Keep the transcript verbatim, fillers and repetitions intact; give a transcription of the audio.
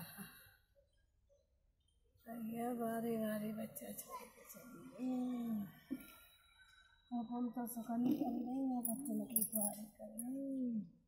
भैया बारी बारी बच्चा छोड़ के चली गई। अब हम तो सुकनी कर रही हैं, बच्चों की तैयारी कर रही।